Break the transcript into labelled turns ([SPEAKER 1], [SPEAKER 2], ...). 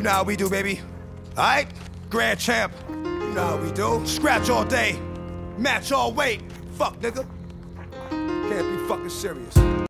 [SPEAKER 1] know how we do, baby. Alright? Grand champ. You know how we do. Scratch all day. Match all weight. Fuck, nigga. Can't be fucking serious.